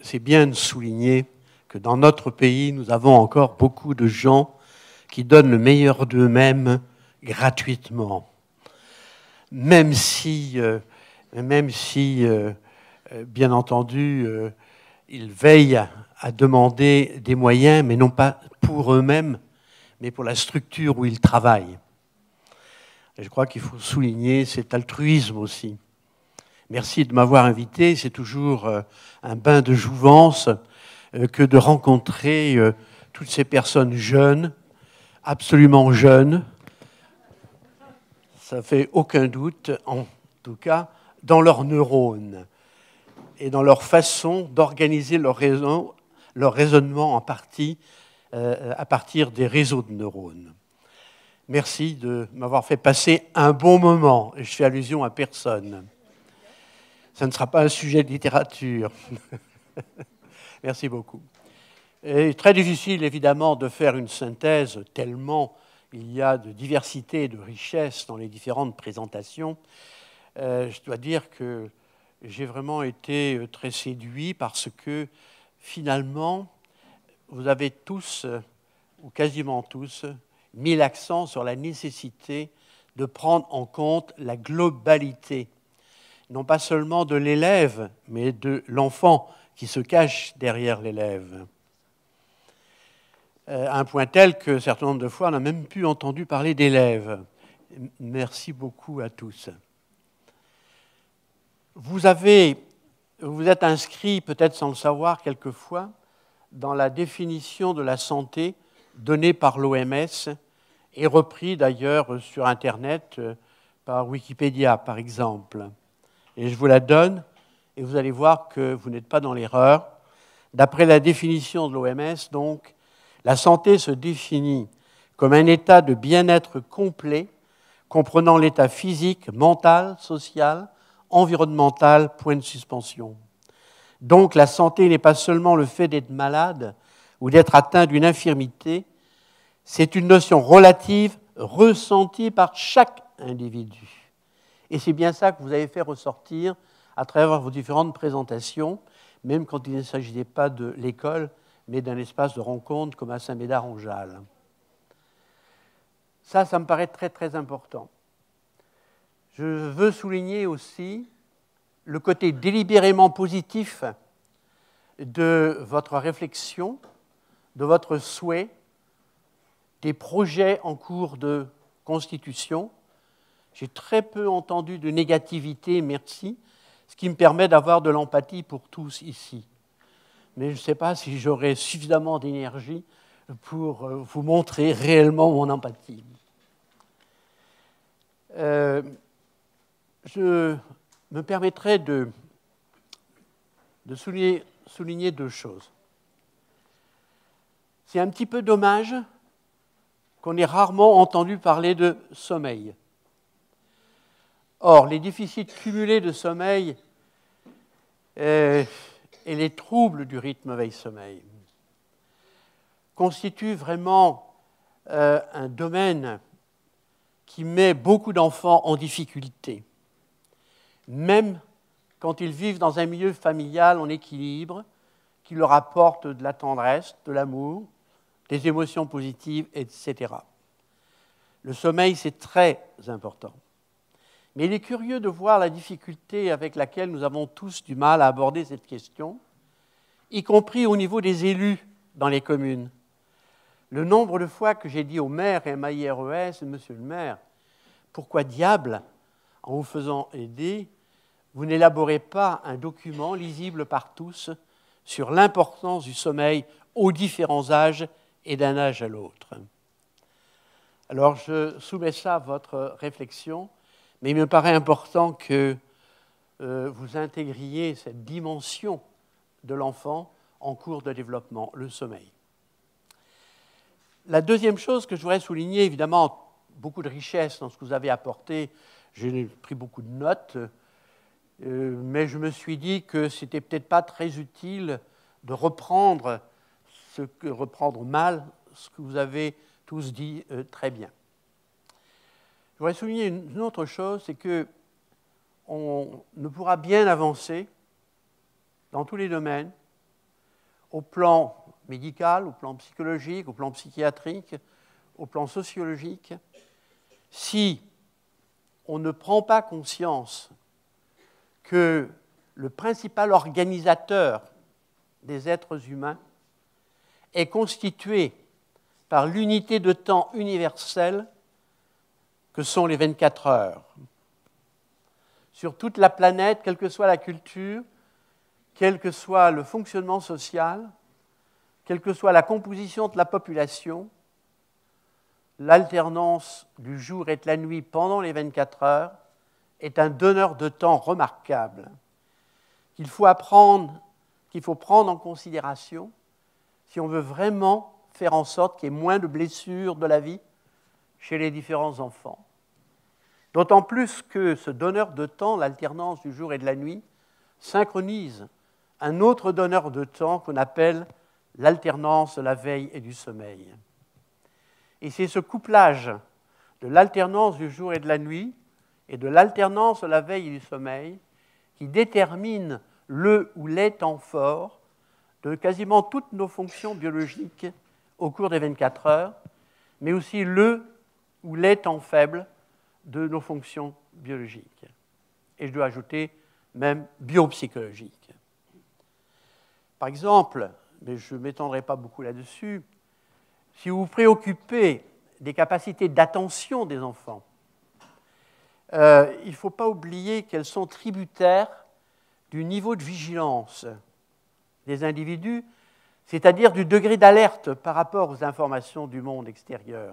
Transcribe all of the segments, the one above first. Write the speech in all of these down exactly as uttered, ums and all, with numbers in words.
c'est bien de souligner que dans notre pays, nous avons encore beaucoup de gens qui donnent le meilleur d'eux-mêmes gratuitement. Même si, euh, même si euh, bien entendu, euh, ils veillent à, à demander des moyens, mais non pas pour eux-mêmes, mais pour la structure où ils travaillent. Et je crois qu'il faut souligner cet altruisme aussi. Merci de m'avoir invité. C'est toujours euh, un bain de jouvence euh, que de rencontrer euh, toutes ces personnes jeunes, absolument jeunes. Ça ne fait aucun doute, en tout cas, dans leurs neurones et dans leur façon d'organiser leur, raison, leur raisonnement en partie euh, à partir des réseaux de neurones. Merci de m'avoir fait passer un bon moment. Et je fais allusion à personne. Ça ne sera pas un sujet de littérature. Merci beaucoup. Et très difficile, évidemment, de faire une synthèse tellement il y a de diversité et de richesse dans les différentes présentations. Euh, je dois dire que j'ai vraiment été très séduit parce que, finalement, vous avez tous, ou quasiment tous, mis l'accent sur la nécessité de prendre en compte la globalité, non pas seulement de l'élève, mais de l'enfant qui se cache derrière l'élève. Euh, à un point tel que, un certain nombre de fois, on n'a même plus entendu parler d'élèves. Merci beaucoup à tous. Vous avez, vous êtes inscrit, peut-être sans le savoir quelquefois, dans la définition de la santé donnée par l'O M S et repris d'ailleurs sur Internet par Wikipédia, par exemple. Et je vous la donne, et vous allez voir que vous n'êtes pas dans l'erreur. D'après la définition de l'O M S, donc, la santé se définit comme un état de bien-être complet, comprenant l'état physique, mental, social, environnemental, point de suspension. Donc, la santé n'est pas seulement le fait d'être malade ou d'être atteint d'une infirmité, c'est une notion relative ressentie par chaque individu. Et c'est bien ça que vous avez fait ressortir à travers vos différentes présentations, même quand il ne s'agissait pas de l'école, mais d'un espace de rencontre comme à Saint-Médard-en-Jalles. Ça, ça me paraît très, très important. Je veux souligner aussi le côté délibérément positif de votre réflexion, de votre souhait, des projets en cours de constitution. J'ai très peu entendu de négativité, merci, ce qui me permet d'avoir de l'empathie pour tous ici. Mais je ne sais pas si j'aurai suffisamment d'énergie pour vous montrer réellement mon empathie. Euh, je me permettrai de, de souligner, souligner deux choses. C'est un petit peu dommage qu'on ait rarement entendu parler de sommeil. Or, les déficits cumulés de sommeil euh, et les troubles du rythme veille-sommeil constituent vraiment euh, un domaine qui met beaucoup d'enfants en difficulté, même quand ils vivent dans un milieu familial en équilibre, qui leur apporte de la tendresse, de l'amour, des émotions positives, et cetera. Le sommeil, c'est très important. Mais il est curieux de voir la difficulté avec laquelle nous avons tous du mal à aborder cette question, y compris au niveau des élus dans les communes. Le nombre de fois que j'ai dit au maire et à ma I R E S, « Monsieur le maire, pourquoi diable, en vous faisant aider, vous n'élaborez pas un document lisible par tous sur l'importance du sommeil aux différents âges et d'un âge à l'autre ?» Alors, je soumets ça à votre réflexion, mais il me paraît important que euh, vous intégriez cette dimension de l'enfant en cours de développement, le sommeil. La deuxième chose que je voudrais souligner, évidemment, beaucoup de richesse dans ce que vous avez apporté, j'ai pris beaucoup de notes, euh, mais je me suis dit que ce n'était peut-être pas très utile de reprendre, ce que, reprendre mal ce que vous avez tous dit euh, très bien. Je voudrais souligner une autre chose, c'est qu'on ne pourra bien avancer dans tous les domaines, au plan médical, au plan psychologique, au plan psychiatrique, au plan sociologique, si on ne prend pas conscience que le principal organisateur des êtres humains est constitué par l'unité de temps universelle que sont les vingt-quatre heures. Sur toute la planète, quelle que soit la culture, quel que soit le fonctionnement social, quelle que soit la composition de la population, l'alternance du jour et de la nuit pendant les vingt-quatre heures est un donneur de temps remarquable qu'il faut apprendre, qu'il faut prendre en considération si on veut vraiment faire en sorte qu'il y ait moins de blessures de la vie chez les différents enfants. D'autant plus que ce donneur de temps, l'alternance du jour et de la nuit, synchronise un autre donneur de temps qu'on appelle l'alternance de la veille et du sommeil. Et c'est ce couplage de l'alternance du jour et de la nuit et de l'alternance de la veille et du sommeil qui détermine le ou les temps forts de quasiment toutes nos fonctions biologiques au cours des vingt-quatre heures, mais aussi le ou les temps faibles de nos fonctions biologiques. Et je dois ajouter même biopsychologiques. Par exemple, mais je ne m'étendrai pas beaucoup là-dessus, si vous vous préoccupez des capacités d'attention des enfants, euh, il ne faut pas oublier qu'elles sont tributaires du niveau de vigilance des individus, c'est-à-dire du degré d'alerte par rapport aux informations du monde extérieur.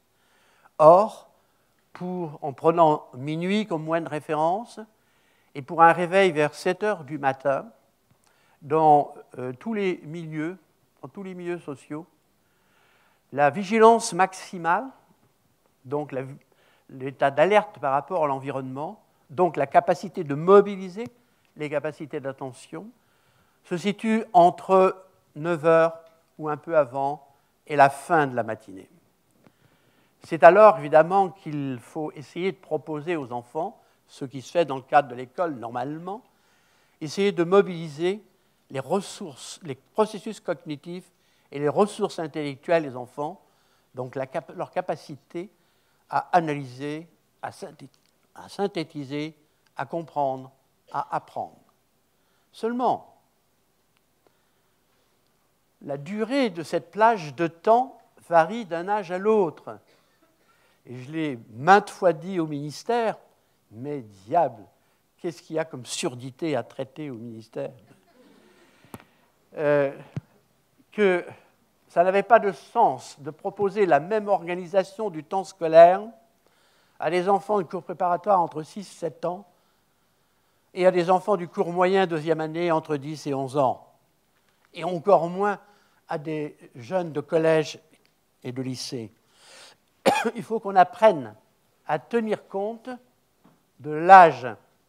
Or, pour, en prenant minuit comme moyenne de référence, et pour un réveil vers sept heures du matin, dans euh, tous les milieux, dans tous les milieux sociaux, la vigilance maximale, donc la, l'état d'alerte par rapport à l'environnement, donc la capacité de mobiliser les capacités d'attention, se situe entre neuf heures ou un peu avant et la fin de la matinée. C'est alors évidemment qu'il faut essayer de proposer aux enfants, ce qui se fait dans le cadre de l'école normalement, essayer de mobiliser les ressources, les processus cognitifs et les ressources intellectuelles des enfants, donc la cap- leur capacité à analyser, à, synthé- à synthétiser, à comprendre, à apprendre. Seulement, la durée de cette plage de temps varie d'un âge à l'autre. Et je l'ai maintes fois dit au ministère, mais diable, qu'est-ce qu'il y a comme surdité à traiter au ministère ? euh, Que ça n'avait pas de sens de proposer la même organisation du temps scolaire à des enfants du cours préparatoire entre six et sept ans et à des enfants du cours moyen deuxième année entre dix et onze ans, et encore moins à des jeunes de collège et de lycée. Il faut qu'on apprenne à tenir compte de l'âge.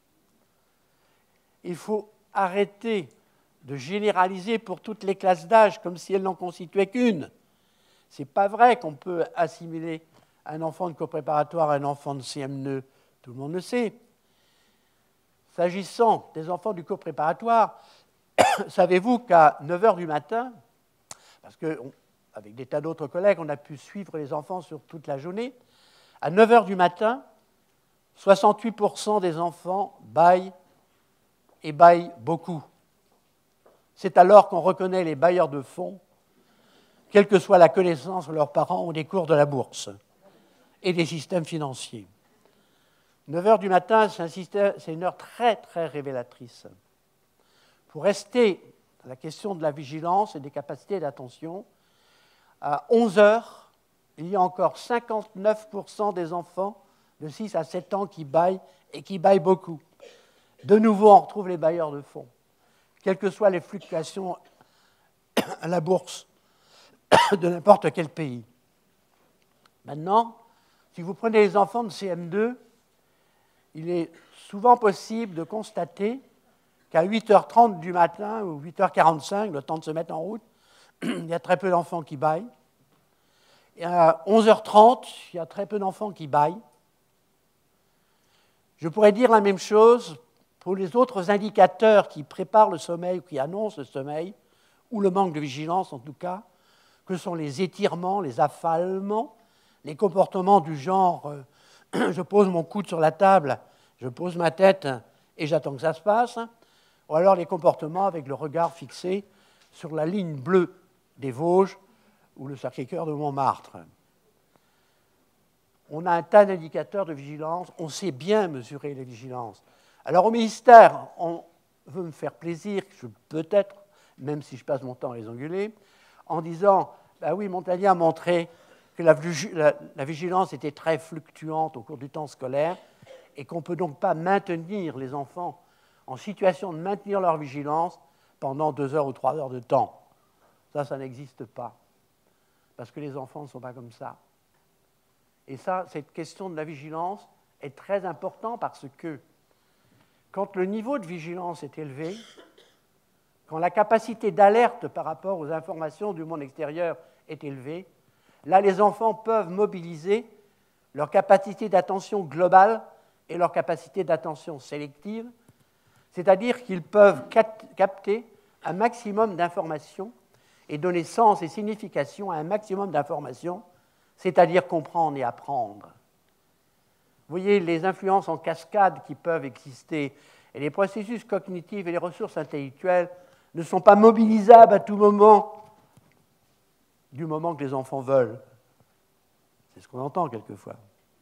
Il faut arrêter de généraliser pour toutes les classes d'âge comme si elles n'en constituaient qu'une. Ce n'est pas vrai qu'on peut assimiler un enfant de cours préparatoire à un enfant de C M deux, tout le monde le sait. S'agissant des enfants du cours préparatoire, savez-vous qu'à neuf heures du matin, parce qu'avec des tas d'autres collègues, on a pu suivre les enfants sur toute la journée, à neuf heures du matin, soixante-huit pour cent des enfants bâillent et bâillent beaucoup. C'est alors qu'on reconnaît les bailleurs de fonds, quelle que soit la connaissance que leurs parents ont des cours de la bourse et des systèmes financiers. neuf heures du matin, c'est, un système, c'est une heure très, très révélatrice. Pour rester à la question de la vigilance et des capacités d'attention, à onze heures, il y a encore cinquante-neuf pour cent des enfants de six à sept ans qui bâillent et qui bâillent beaucoup. De nouveau, on retrouve les bailleurs de fonds. Quelles que soient les fluctuations à la bourse de n'importe quel pays. Maintenant, si vous prenez les enfants de C M deux, il est souvent possible de constater qu'à huit heures trente du matin ou huit heures quarante-cinq, le temps de se mettre en route, il y a très peu d'enfants qui bâillent. Et à onze heures trente, il y a très peu d'enfants qui bâillent. Je pourrais dire la même chose pour les autres indicateurs qui préparent le sommeil ou qui annoncent le sommeil, ou le manque de vigilance en tout cas, que sont les étirements, les affalements, les comportements du genre euh, « je pose mon coude sur la table, je pose ma tête et j'attends que ça se passe », ou alors les comportements avec le regard fixé sur la ligne bleue des Vosges ou le Sacré-Cœur de Montmartre. On a un tas d'indicateurs de vigilance, on sait bien mesurer les vigilances. Alors au ministère, on veut me faire plaisir, peut-être, même si je passe mon temps à les engueuler, en disant, ben oui, Montagnier a montré que la, la, la vigilance était très fluctuante au cours du temps scolaire et qu'on ne peut donc pas maintenir les enfants en situation de maintenir leur vigilance pendant deux heures ou trois heures de temps. Ça, ça n'existe pas, parce que les enfants ne sont pas comme ça. Et ça, cette question de la vigilance est très importante parce que quand le niveau de vigilance est élevé, quand la capacité d'alerte par rapport aux informations du monde extérieur est élevée, là, les enfants peuvent mobiliser leur capacité d'attention globale et leur capacité d'attention sélective, c'est-à-dire qu'ils peuvent capter un maximum d'informations et donner sens et signification à un maximum d'informations, c'est-à-dire comprendre et apprendre. Vous voyez les influences en cascade qui peuvent exister, et les processus cognitifs et les ressources intellectuelles ne sont pas mobilisables à tout moment, du moment que les enfants veulent. C'est ce qu'on entend quelquefois.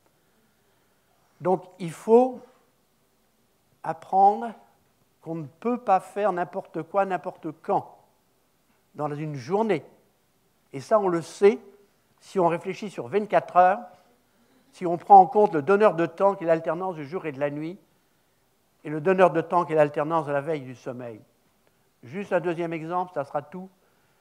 Donc il faut apprendre qu'on ne peut pas faire n'importe quoi, n'importe quand, dans une journée. Et ça, on le sait si on réfléchit sur vingt-quatre heures, si on prend en compte le donneur de temps qui est l'alternance du jour et de la nuit, et le donneur de temps qui est l'alternance de la veille et du sommeil. Juste un deuxième exemple, ça sera tout.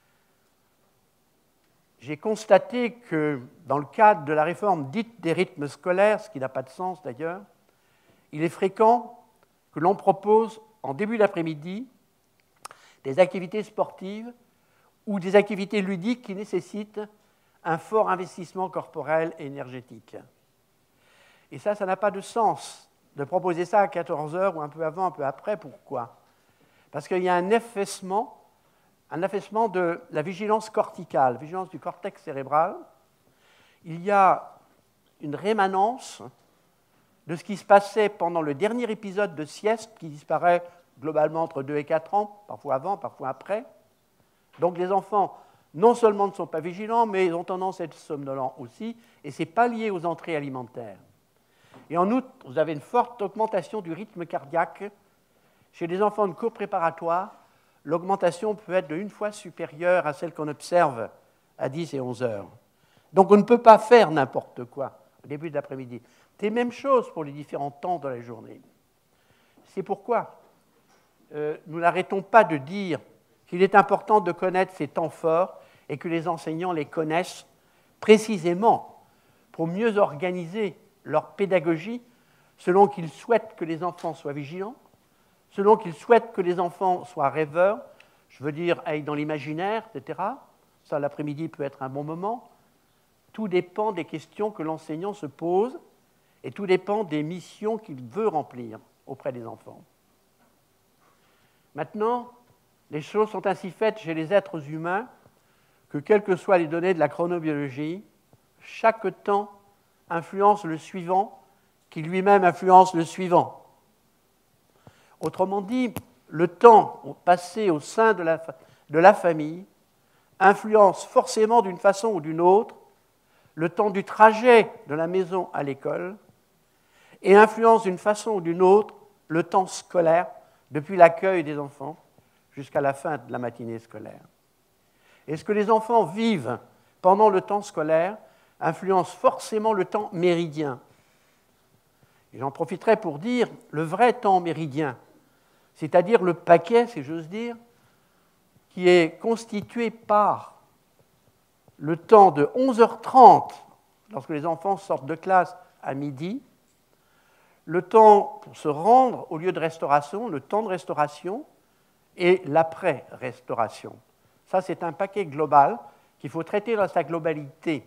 J'ai constaté que dans le cadre de la réforme dite des rythmes scolaires, ce qui n'a pas de sens d'ailleurs, il est fréquent que l'on propose en début d'après-midi des activités sportives ou des activités ludiques qui nécessitent un fort investissement corporel et énergétique. Et ça, ça n'a pas de sens de proposer ça à quatorze heures ou un peu avant, un peu après. Pourquoi ? Parce qu'il y a un affaissement, un affaissement de la vigilance corticale, vigilance du cortex cérébral. Il y a une rémanence de ce qui se passait pendant le dernier épisode de sieste qui disparaît globalement entre deux et quatre ans, parfois avant, parfois après. Donc les enfants, non seulement ne sont pas vigilants, mais ils ont tendance à être somnolents aussi, et ce n'est pas lié aux entrées alimentaires. Et en outre, vous avez une forte augmentation du rythme cardiaque. Chez les enfants de cours préparatoires, l'augmentation peut être d'une fois supérieure à celle qu'on observe à dix et onze heures. Donc on ne peut pas faire n'importe quoi au début de l'après-midi. C'est la même chose pour les différents temps de la journée. C'est pourquoi euh, nous n'arrêtons pas de dire qu'il est important de connaître ces temps forts et que les enseignants les connaissent précisément pour mieux organiser leur pédagogie selon qu'ils souhaitent que les enfants soient vigilants, selon qu'ils souhaitent que les enfants soient rêveurs, je veux dire, aillent dans l'imaginaire, et cetera. Ça, l'après-midi peut être un bon moment. Tout dépend des questions que l'enseignant se pose et tout dépend des missions qu'il veut remplir auprès des enfants. Maintenant, les choses sont ainsi faites chez les êtres humains que, quelles que soient les données de la chronobiologie, chaque temps influence le suivant, qui lui-même influence le suivant. Autrement dit, le temps passé au sein de la, de la famille influence forcément d'une façon ou d'une autre le temps du trajet de la maison à l'école et influence d'une façon ou d'une autre le temps scolaire depuis l'accueil des enfants jusqu'à la fin de la matinée scolaire. Et ce que les enfants vivent pendant le temps scolaire influence forcément le temps méridien. Et j'en profiterai pour dire le vrai temps méridien, c'est-à-dire le paquet, si j'ose dire, qui est constitué par le temps de onze heures trente, lorsque les enfants sortent de classe à midi, le temps pour se rendre au lieu de restauration, le temps de restauration et l'après-restauration. Ça, c'est un paquet global qu'il faut traiter dans sa globalité.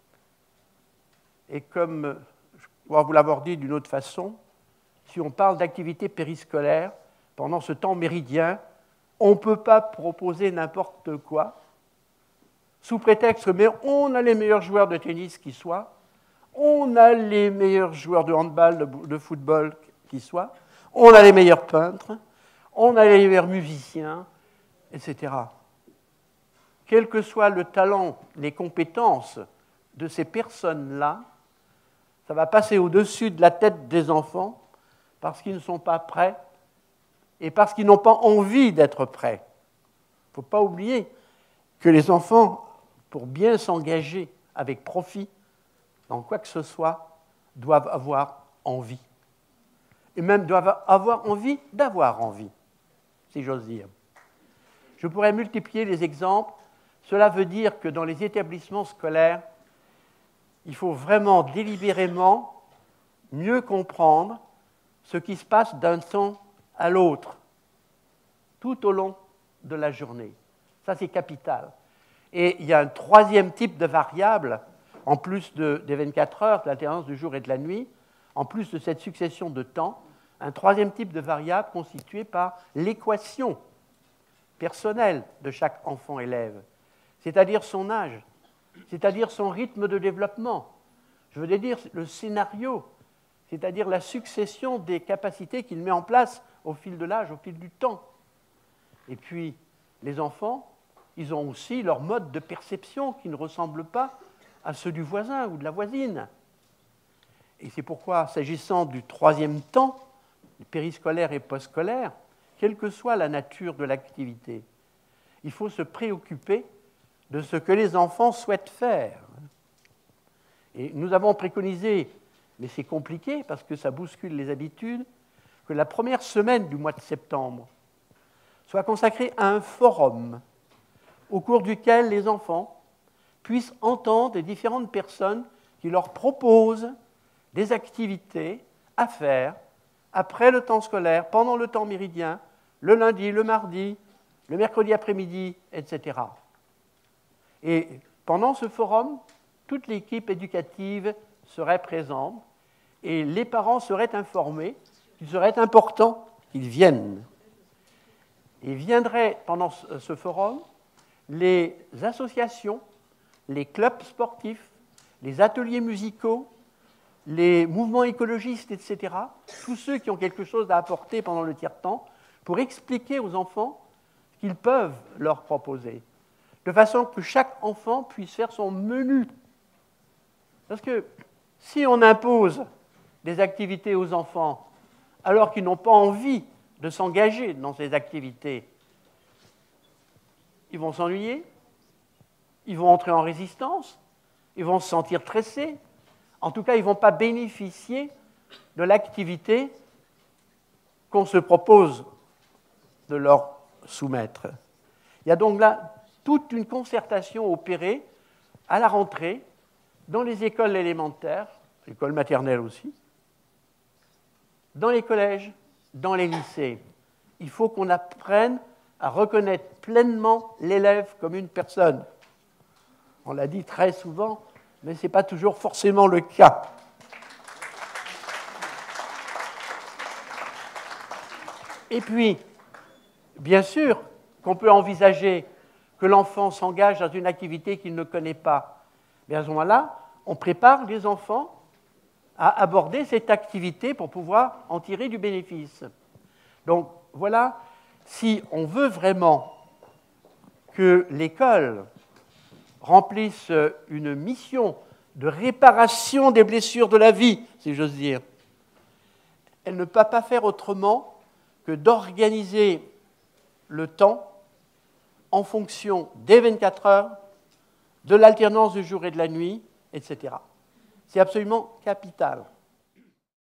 Et comme je dois vous l'avoir dit d'une autre façon, si on parle d'activité périscolaire, pendant ce temps méridien, On ne peut pas proposer n'importe quoi, sous prétexte, mais on a les meilleurs joueurs de tennis qui soient, on a les meilleurs joueurs de handball, de, de football qui soient, on a les meilleurs peintres, on a les meilleurs musiciens, et cetera. Quel que soit le talent, les compétences de ces personnes-là, ça va passer au-dessus de la tête des enfants parce qu'ils ne sont pas prêts et parce qu'ils n'ont pas envie d'être prêts. Il ne faut pas oublier que les enfants, pour bien s'engager avec profit dans quoi que ce soit, doivent avoir envie. Et même doivent avoir envie d'avoir envie, si j'ose dire. Je pourrais multiplier les exemples. Cela veut dire que dans les établissements scolaires, il faut vraiment délibérément mieux comprendre ce qui se passe d'un temps à l'autre, tout au long de la journée. Ça, c'est capital. Et il y a un troisième type de variable, en plus de, des vingt-quatre heures, de l'alternance du jour et de la nuit, en plus de cette succession de temps, un troisième type de variable constitué par l'équation personnelle de chaque enfant-élève, c'est-à-dire son âge, c'est-à-dire son rythme de développement. Je veux dire le scénario, c'est-à-dire la succession des capacités qu'il met en place au fil de l'âge, au fil du temps. Et puis, les enfants, ils ont aussi leur mode de perception qui ne ressemble pas à ceux du voisin ou de la voisine. Et c'est pourquoi, s'agissant du troisième temps, périscolaire et postscolaire, quelle que soit la nature de l'activité, il faut se préoccuper de ce que les enfants souhaitent faire. Et nous avons préconisé, mais c'est compliqué parce que ça bouscule les habitudes, que la première semaine du mois de septembre soit consacrée à un forum au cours duquel les enfants puissent entendre les différentes personnes qui leur proposent des activités à faire après le temps scolaire, pendant le temps méridien, le lundi, le mardi, le mercredi après-midi, et cetera. Et pendant ce forum, toute l'équipe éducative serait présente et les parents seraient informés qu'il serait important qu'ils viennent. Et viendraient pendant ce forum les associations, les clubs sportifs, les ateliers musicaux, les mouvements écologistes, et cetera, tous ceux qui ont quelque chose à apporter pendant le tiers-temps, pour expliquer aux enfants ce qu'ils peuvent leur proposer, de façon que chaque enfant puisse faire son menu. Parce que si on impose des activités aux enfants alors qu'ils n'ont pas envie de s'engager dans ces activités, ils vont s'ennuyer, ils vont entrer en résistance, ils vont se sentir stressés. En tout cas, ils ne vont pas bénéficier de l'activité qu'on se propose de leur soumettre. Il y a donc là toute une concertation opérée à la rentrée dans les écoles élémentaires, l'école maternelle aussi, dans les collèges, dans les lycées. Il faut qu'on apprenne à reconnaître pleinement l'élève comme une personne. On l'a dit très souvent, mais ce n'est pas toujours forcément le cas. Et puis, bien sûr qu'on peut envisager que l'enfant s'engage dans une activité qu'il ne connaît pas. Mais à ce moment-là, on prépare les enfants à aborder cette activité pour pouvoir en tirer du bénéfice. Donc voilà, si on veut vraiment que l'école remplisse une mission de réparation des blessures de la vie, si j'ose dire, elle ne peut pas faire autrement que d'organiser le temps en fonction des vingt-quatre heures, de l'alternance du jour et de la nuit, et cetera. C'est absolument capital.